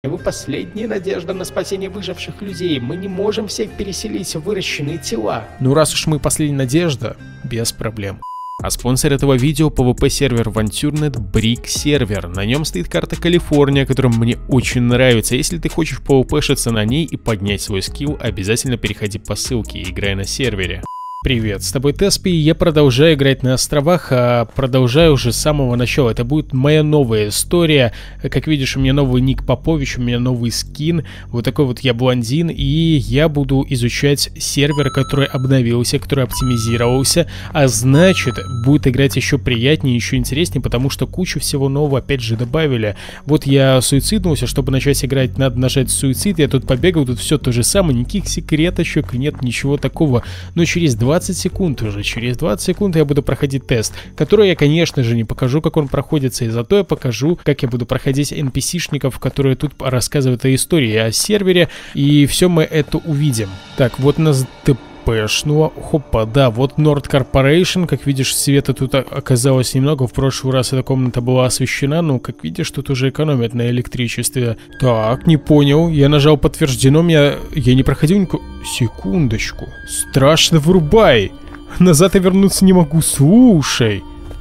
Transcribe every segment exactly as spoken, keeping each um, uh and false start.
Вы последняя надежда на спасение выживших людей. Мы не можем всех переселить в выращенные тела. Ну раз уж мы последняя надежда, без проблем. А спонсор этого видео — пи ви пи-сервер Venture.net Brick сервер. На нем стоит карта Калифорния, которая мне очень нравится. Если ты хочешь пи-ви-пи-шиться на ней и поднять свой скилл, обязательно переходи по ссылке и играй на сервере. Привет, с тобой Теспи, и я продолжаю играть на островах, а продолжаю уже с самого начала. Это будет моя новая история. Как видишь, у меня новый ник Попович, у меня новый скин. Вот такой вот я блондин, и я буду изучать сервер, который обновился, который оптимизировался. А значит, будет играть еще приятнее, еще интереснее, потому что кучу всего нового опять же добавили. Вот я суициднулся, чтобы начать играть, надо нажать суицид. Я тут побегал, тут все то же самое, никаких секреточек, нет ничего такого. Но через двадцать секунд уже, через двадцать секунд я буду проходить тест, который я, конечно же, не покажу, как он проходится, и зато я покажу, как я буду проходить эн пи си-шников, которые тут рассказывают о истории, о сервере, и все мы это увидим. Так, вот у нас ТПшнуло, хопа, да, вот Nord Corporation, как видишь, света тут оказалось немного, в прошлый раз эта комната была освещена, но, как видишь, тут уже экономят на электричестве. Так, не понял, я нажал подтверждено, меня, я не проходил никакого... Секундочку, страшно вырубай, назад я вернуться не могу, слушай.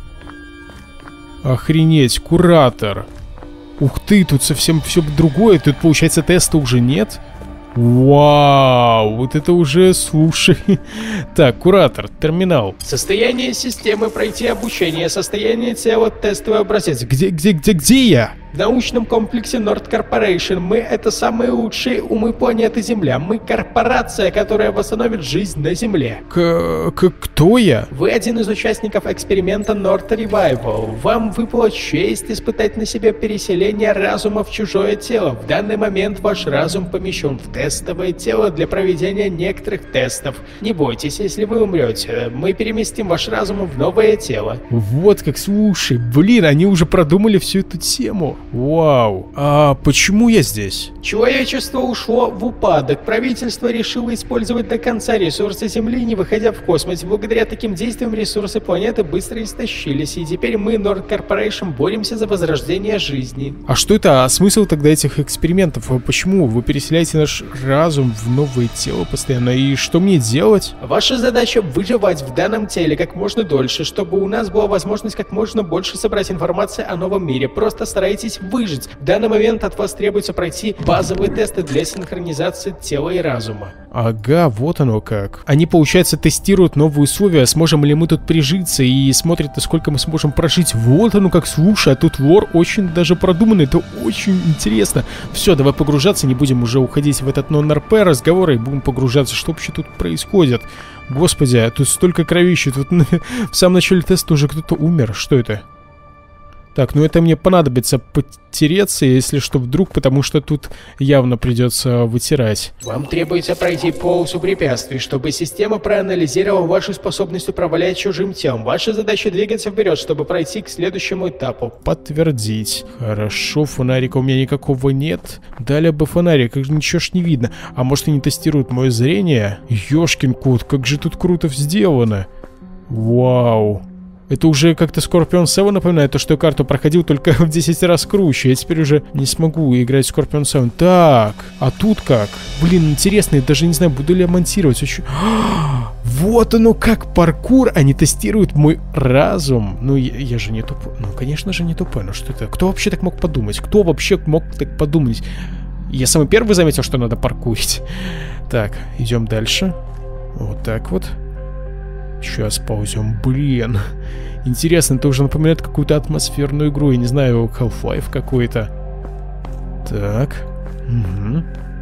Охренеть, куратор. Ух ты, тут совсем все другое, тут, получается, теста уже нет? Вау, вот это уже, слушай. Так, куратор, терминал. Состояние системы, пройти обучение, состояние тела, тестовый образец. Где, где, где, где я? В научном комплексе Nord Corporation. Мы — это самые лучшие умы планеты Земля. Мы корпорация, которая восстановит жизнь на Земле. К, к кто я? Вы один из участников эксперимента Nord Revival. Вам выпала честь испытать на себе переселение разума в чужое тело. В данный момент ваш разум помещен в тестовое тело для проведения некоторых тестов. Не бойтесь, если вы умрете. Мы переместим ваш разум в новое тело. Вот как, слушай, блин, они уже продумали всю эту тему. Вау. А почему я здесь? Человечество ушло в упадок. Правительство решило использовать до конца ресурсы Земли, не выходя в космос. Благодаря таким действиям ресурсы планеты быстро истощились. И теперь мы, Nord Corporation, боремся за возрождение жизни. А что это? А смысл тогда этих экспериментов? Почему? Вы переселяете наш разум в новое тело постоянно. И что мне делать? Ваша задача — выживать в данном теле как можно дольше, чтобы у нас была возможность как можно больше собрать информации о новом мире. Просто старайтесь выжить. В данный момент от вас требуется пройти базовые тесты для синхронизации тела и разума. Ага, вот оно как. Они, получается, тестируют новые условия, сможем ли мы тут прижиться, и смотрят, насколько мы сможем прожить. Вот оно как, слушай, а тут лор очень даже продуманный, это очень интересно. Все, давай погружаться, не будем уже уходить в этот нон-эр пи разговор, и будем погружаться, что вообще тут происходит. Господи, тут столько кровища, тут в самом начале теста уже кто-то умер, что это? Так, ну это мне понадобится потереться, если что, вдруг, потому что тут явно придется вытирать. Вам требуется пройти полосу препятствий, чтобы система проанализировала вашу способность управлять чужим телом. Ваша задача — двигаться вперед, чтобы пройти к следующему этапу. Подтвердить. Хорошо, фонарика у меня никакого нет. Дали бы фонарик, ничего ж не видно. А может, они тестируют мое зрение? Ёшкин кот, как же тут круто сделано. Вау. Это уже как-то Scorpion семь напоминает, то, что я карту проходил только в десять раз круче. Я теперь уже не смогу играть Scorpion семь. Так, а тут как? Блин, интересно, я даже не знаю, буду ли я монтировать. Очень... Вот оно как, паркур. Они тестируют мой разум. Ну, я, я же не тупой. Ну, конечно же, не тупой. Ну, что это? Кто вообще так мог подумать? Кто вообще мог так подумать? Я самый первый заметил, что надо паркурить. Так, идем дальше. Вот так вот. Сейчас ползем, блин. Интересно, это уже напоминает какую-то атмосферную игру. Я не знаю, Half-Life какой-то. Так. Угу.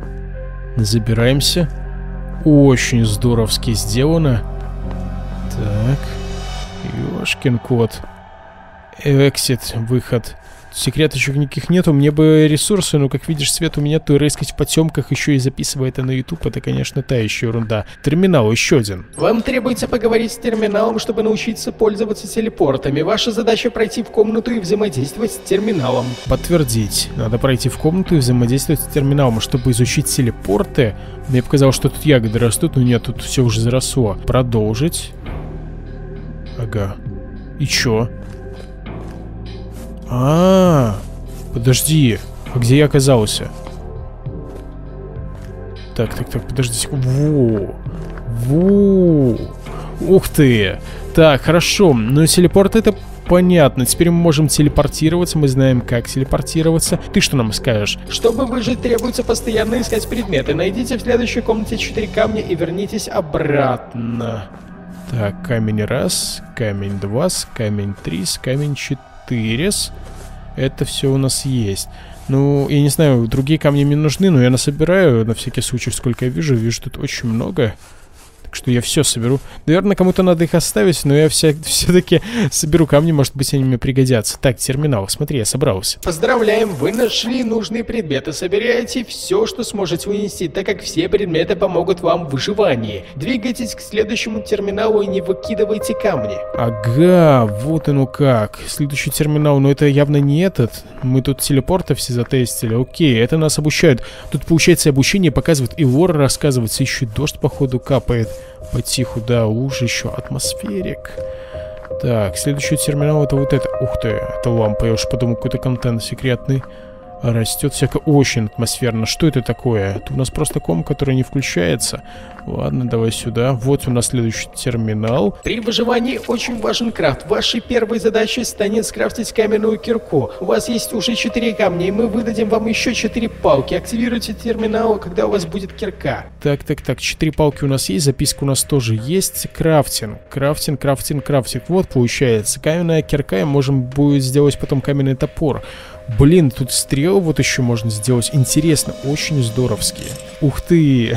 Забираемся. Очень здоровски сделано. Так. Ёшкин кот. Эксит, выход. Секреточек никаких нету, мне бы ресурсы, но, как видишь, свет у меня то рыскать в потемках, еще и записывая это на YouTube, это, конечно, та еще ерунда. Терминал еще один. Вам требуется поговорить с терминалом, чтобы научиться пользоваться телепортами. Ваша задача — пройти в комнату и взаимодействовать с терминалом. Подтвердить. Надо пройти в комнату и взаимодействовать с терминалом, чтобы изучить телепорты. Мне показалось, что тут ягоды растут, но нет, тут все уже заросло. Продолжить. Ага. И чё? А, -а, а, подожди, а где я оказался? Так, так, так, подождите. Во! Во! Ух ты! Так, хорошо. Ну, телепорт это понятно. Теперь мы можем телепортироваться. Мы знаем, как телепортироваться. Ты что нам скажешь? Чтобы выжить, требуется постоянно искать предметы. Найдите в следующей комнате четыре камня и вернитесь обратно. Так, камень раз, камень два, камень три, камень четыре. Это все у нас есть. Ну, я не знаю, другие камни мне нужны, но я насобираю на всякий случай, сколько я вижу. Вижу тут очень много. Так что я все соберу. Наверное, кому-то надо их оставить, но я все-таки соберу камни, может быть, они мне пригодятся. Так, терминал, смотри, я собрался. Поздравляем, вы нашли нужные предметы. Собирайте все, что сможете унести, так как все предметы помогут вам в выживании. Двигайтесь к следующему терминалу и не выкидывайте камни. Ага, вот оно как. Следующий терминал, но это явно не этот. Мы тут телепорты все затестили. Окей, это нас обучают. Тут, получается, обучение показывает и лор рассказывается, еще и дождь, походу, капает. Потиху, да, лужа еще, атмосферик. Так, следующий терминал это вот это. Ух ты, это лампа, я уж подумал, какой-то контент секретный. Растет всякое, очень атмосферно. Что это такое? Это у нас просто ком, который не включается. Ладно, давай сюда. Вот у нас следующий терминал. При выживании очень важен крафт. Вашей первой задачей станет скрафтить каменную кирку. У вас есть уже четыре камня, и мы выдадим вам еще четыре палки. Активируйте терминал, когда у вас будет кирка. Так, так, так, четыре палки у нас есть, записка у нас тоже есть. Крафтинг, крафтинг, крафтинг, крафтинг. Вот получается. Каменная кирка, и можем будет сделать потом каменный топор. Блин, тут стрелы вот еще можно сделать. Интересно, очень здоровские. Ух ты!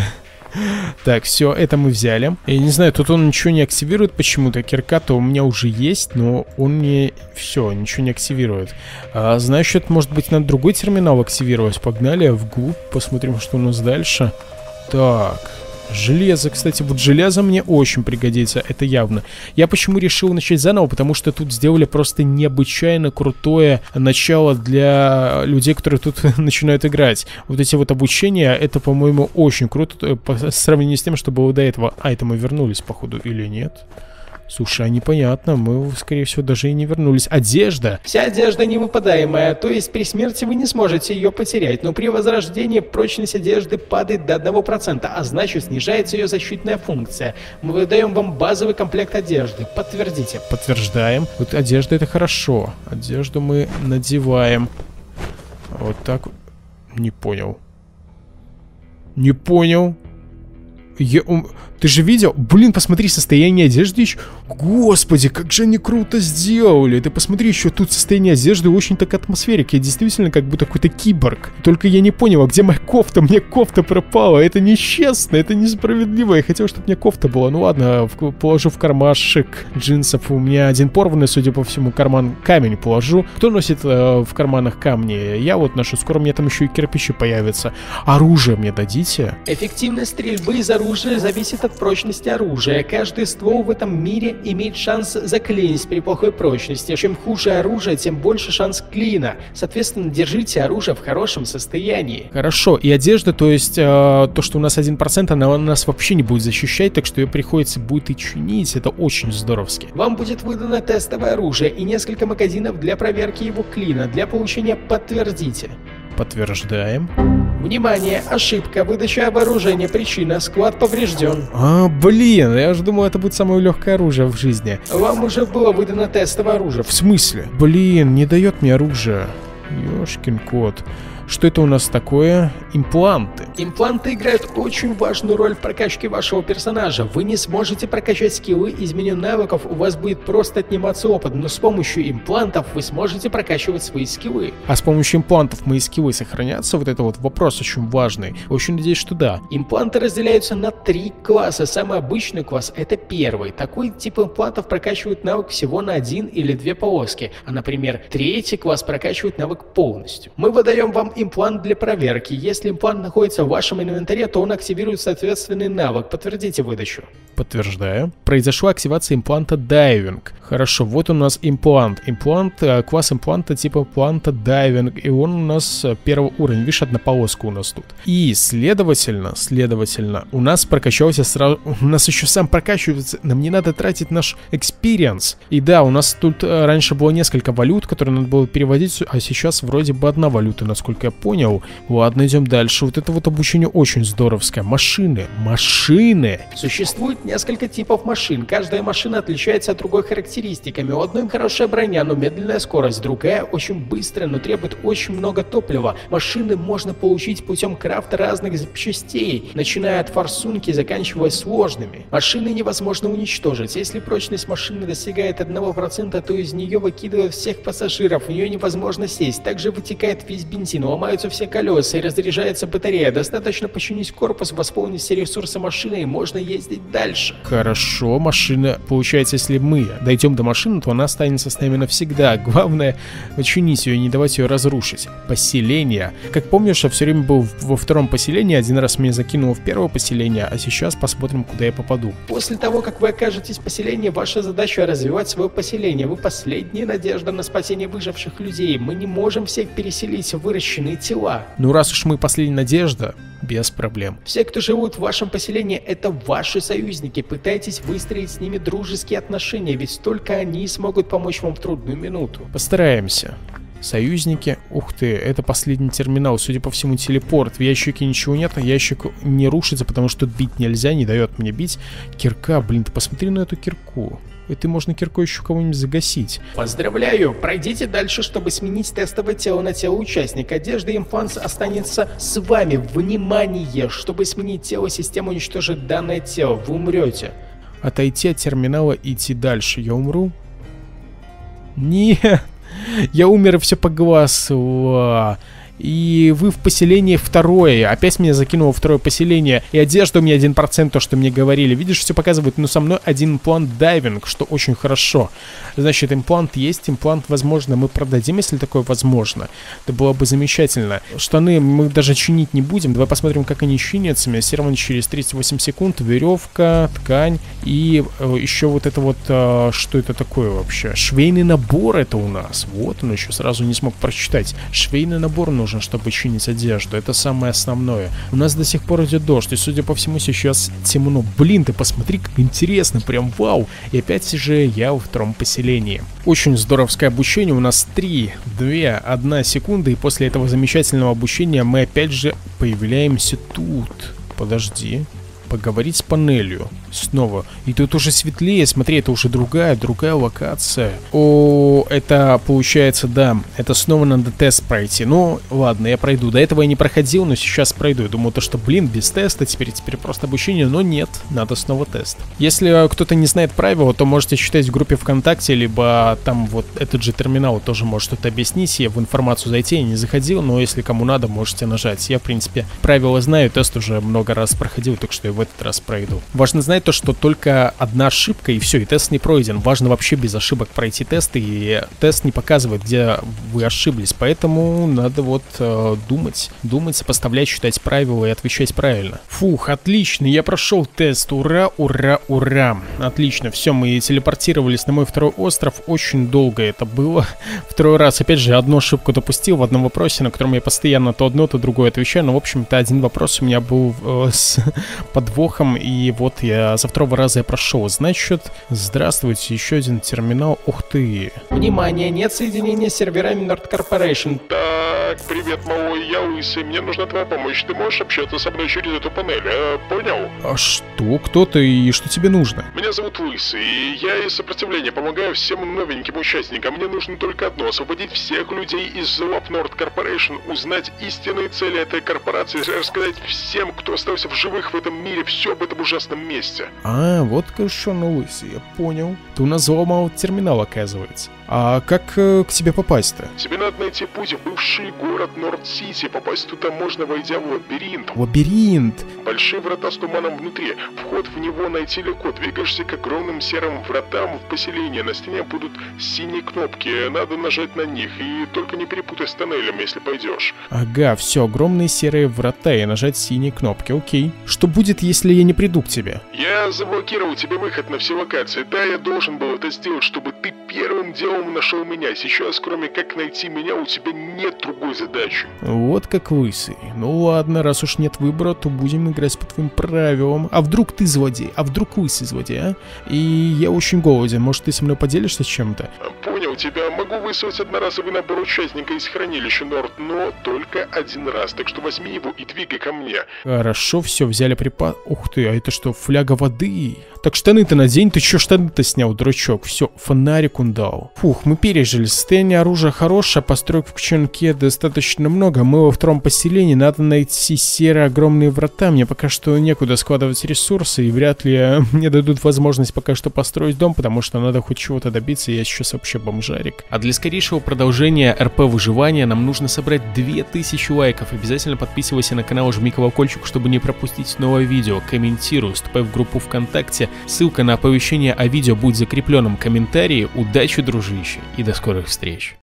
Так, все, это мы взяли. Я не знаю, тут он ничего не активирует почему-то. Кирка-то у меня уже есть, но он мне... Все, ничего не активирует. А, значит, может быть, надо другой терминал активировать. Погнали вглубь, посмотрим, что у нас дальше. Так... Железо, кстати, вот железо мне очень пригодится, это явно. Я почему решил начать заново, потому что тут сделали просто необычайно крутое начало для людей, которые тут начинают играть. Вот эти вот обучения, это, по-моему, очень круто по сравнению с тем, что было до этого. А, это мы вернулись, походу, или нет? Слушай, а непонятно, мы, скорее всего, даже и не вернулись. Одежда? Вся одежда невыпадаемая, то есть при смерти вы не сможете ее потерять, но при возрождении прочность одежды падает до одного процента, а значит снижается ее защитная функция. Мы выдаем вам базовый комплект одежды. Подтвердите. Подтверждаем. Вот одежда это хорошо. Одежду мы надеваем. Вот так. Не понял. Не понял. Я, um, ты же видел? Блин, посмотри, состояние одежды еще. Господи, как же они круто сделали. Ты посмотри, еще тут состояние одежды очень так атмосферик. Я действительно как будто какой-то киборг. Только я не понял, а где моя кофта? Мне кофта пропала. Это нечестно, это несправедливо. Я хотел, чтобы у меня кофта была. Ну ладно, в, положу в кармашек джинсов. У меня один порванный, судя по всему, карман камень положу. Кто носит э, в карманах камни? Я вот ношу. Скоро мне там еще и кирпичи появятся. Оружие мне дадите? Эффективность стрельбы из оружия зависит от прочности оружия. Каждый ствол в этом мире имеет шанс заклинить при плохой прочности. Чем хуже оружие, тем больше шанс клина. Соответственно, держите оружие в хорошем состоянии. Хорошо. И одежда, то есть э, то, что у нас один процент, она нас вообще не будет защищать, так что ее приходится будет и чинить. Это очень здоровски. Вам будет выдано тестовое оружие и несколько магазинов для проверки его клина. Для получения подтвердите. Подтверждаем. Внимание, ошибка, выдача вооружения, причина, склад поврежден. А, блин, я же думал, это будет самое легкое оружие в жизни. Вам уже было выдано тестовое оружие. В смысле? Блин, не дает мне оружие. Ёшкин кот. Что это у нас такое? Импланты. Импланты играют очень важную роль в прокачке вашего персонажа. Вы не сможете прокачать скиллы из меню навыков, у вас будет просто отниматься опыт, но с помощью имплантов вы сможете прокачивать свои скиллы. А с помощью имплантов мои скиллы сохранятся? Вот это вот вопрос очень важный. Очень надеюсь, что да. Импланты разделяются на три класса. Самый обычный класс — это первый. Такой тип имплантов прокачивает навык всего на один или две полоски. А, например, третий класс прокачивает навык полностью. Мы выдаем вам имплант для проверки. Если имплант находится в вашем инвентаре, то он активирует соответственный навык. Подтвердите выдачу. Подтверждаю. Произошла активация импланта дайвинг. Хорошо, вот у нас имплант. Имплант, класс импланта типа импланта дайвинг. И он у нас первый уровень. Видишь, одна полоска у нас тут. И следовательно, следовательно, у нас прокачался сразу... У нас еще сам прокачивается. Нам не надо тратить наш экспириенс. И да, у нас тут раньше было несколько валют, которые надо было переводить. А сейчас вроде бы одна валюта, насколько я понял. Ладно, идем дальше. Вот это вот обучение очень здоровское. Машины. Машины. Существует несколько типов машин. Каждая машина отличается от другой характеристиками. У одной хорошая броня, но медленная скорость. Другая очень быстрая, но требует очень много топлива. Машины можно получить путем крафта разных запчастей, начиная от форсунки, заканчивая сложными. Машины невозможно уничтожить. Если прочность машины достигает одного процента, то из нее выкидывают всех пассажиров. В нее невозможно сесть. Также вытекает весь бензин, ломаются все колеса и разряжается батарея. Достаточно починить корпус, восполнить все ресурсы машины и можно ездить дальше. Хорошо, машина. Получается, если мы дойдем до машины, то она останется с нами навсегда. Главное, починить ее и не давать ее разрушить. Поселение. Как помнишь, я все время был во втором поселении. Один раз меня закинуло в первое поселение, а сейчас посмотрим, куда я попаду. После того, как вы окажетесь в поселении, ваша задача развивать свое поселение. Вы последняя надежда на спасение выживших людей. Мы не можем всех переселить в выращенные тела. Ну раз уж мы последняя надежда, без проблем. Все, кто живут в вашем поселении, это ваши союзники. Пытайтесь выстроить с ними дружеские отношения, ведь только они смогут помочь вам в трудную минуту. Постараемся. Союзники. Ух ты, это последний терминал. Судя по всему, телепорт. В ящике ничего нет, а ящик не рушится, потому что бить нельзя, не дает мне бить. Кирка, блин, ты посмотри на эту кирку. Этой можно киркой еще кого-нибудь загасить. Поздравляю! Пройдите дальше, чтобы сменить тестовое тело на тело участника. Одежда имплант останется с вами. Внимание! Чтобы сменить тело, система уничтожит данное тело. Вы умрете. Отойти от терминала и идти дальше. Я умру? Нет! Я умер и все погасло. И вы в поселении второе. Опять меня закинуло в второе поселение. И одежда у меня один процент, то, что мне говорили. Видишь, все показывает, но со мной один имплант дайвинг, что очень хорошо. Значит, имплант есть, имплант, возможно, мы продадим, если такое возможно. Это было бы замечательно. Штаны мы даже чинить не будем. Давай посмотрим, как они чинятся. Массирован через тридцать восемь секунд. Веревка, ткань. И э, еще вот это вот, э, что это такое вообще? Швейный набор это у нас. Вот он еще сразу не смог прочитать. Швейный набор нужен, чтобы чинить одежду. Это самое основное. У нас до сих пор идет дождь, и, судя по всему, сейчас темно. Блин, ты посмотри, как интересно, прям вау. И опять же я во втором поселении. Очень здоровское обучение. У нас три, две, одна секунда, и после этого замечательного обучения мы опять же появляемся тут. Подожди. Поговорить с панелью. Снова. И тут уже светлее. Смотри, это уже другая, другая локация. О, это получается, да. Это снова надо тест пройти. Ну, ладно, я пройду. До этого я не проходил, но сейчас пройду. Я думал, то, что, блин, без теста теперь, теперь просто обучение. Но нет, надо снова тест. Если кто-то не знает правила, то можете читать в группе ВКонтакте, либо там вот этот же терминал тоже может что-то объяснить. Я в информацию зайти я не заходил, но если кому надо, можете нажать. Я, в принципе, правила знаю, тест уже много раз проходил, так что я в этот раз пройду. Важно знать то, что только одна ошибка и все, и тест не пройден. Важно вообще без ошибок пройти тест, и тест не показывает, где вы ошиблись. Поэтому надо вот э, думать, думать, сопоставлять, читать правила и отвечать правильно. Фух, отлично, я прошел тест. Ура, ура, ура. Отлично, все, мы телепортировались на мой второй остров. Очень долго это было. Второй раз, опять же, одну ошибку допустил в одном вопросе, на котором я постоянно то одно, то другое отвечаю. Но, в общем-то, один вопрос у меня был э, с подвохом, и вот я со второго раза я прошел. Значит, здравствуйте, еще один терминал. Ух ты. Внимание, нет соединения с серверами Nord Corporation. Так, привет, малой, я Лысый, мне нужна твоя помощь. Ты можешь общаться со мной через эту панель, а? Понял? А что? Кто ты и что тебе нужно? Меня зовут Лысый, и я из сопротивления помогаю всем новеньким участникам. Мне нужно только одно — освободить всех людей из лап Nord Corporation, узнать истинные цели этой корпорации, рассказать всем, кто остался в живых в этом мире, все об этом ужасном месте. А, вот кошёный Лысый, я понял. Ты у нас взломал терминал, оказывается. А как э, к тебе попасть-то? Тебе надо найти путь в бывший город Норд-Сити. Попасть туда можно, войдя в лабиринт. Лабиринт? Большие врата с туманом внутри. Вход в него найти легко. Двигаешься к огромным серым вратам в поселение. На стене будут синие кнопки. Надо нажать на них. И только не перепутай с тоннелем, если пойдешь. Ага, все, огромные серые врата и нажать синие кнопки. Окей. Что будет, если я не приду к тебе? Я заблокировал тебе выход на все локации. Да, я должен был это сделать, чтобы ты первым делом нашел меня. Сейчас, кроме как найти меня, у тебя нет другой задачи. Вот как Лысый. Ну ладно, раз уж нет выбора, то будем играть по твоим правилам. А вдруг ты злодей? А вдруг Лысый злодей, а? И я очень голоден. Может, ты со мной поделишься чем-то? Понял. понял тебя. Могу выслать одноразовый набор участника из хранилища Норд, но только один раз. Так что возьми его и двигай ко мне. Хорошо, все, взяли припас. Ух ты, а это что, фляга воды? Так штаны-то надень, ты чё штаны-то снял, дурачок? Все, фонарик он дал. Фух, мы пережили. Состояние оружия хорошее, построек в Чонке достаточно много. Мы во втором поселении, надо найти серые огромные врата. Мне пока что некуда складывать ресурсы, и вряд ли мне дадут возможность пока что построить дом, потому что надо хоть чего-то добиться, я сейчас вообще бомжарик. А для скорейшего продолжения эр пэ выживания нам нужно собрать две тысячи лайков. Обязательно подписывайся на канал, жми колокольчик, чтобы не пропустить новое видео. Комментируй, вступай в группу ВКонтакте. Ссылка на оповещение о видео будет в закрепленном комментарии. Удачи, дружище, и до скорых встреч.